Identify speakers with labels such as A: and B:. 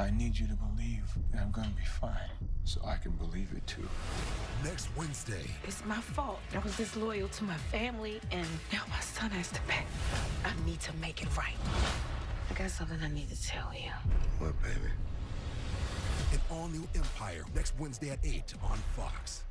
A: I need you to believe that I'm gonna be fine, so I can believe it too.
B: Next Wednesday.
C: It's my fault. I was disloyal to my family, and now my son has to pay. I need to make it right. I got something I need to tell you.
D: What, baby?
B: An all-new Empire next Wednesday at 8 on Fox.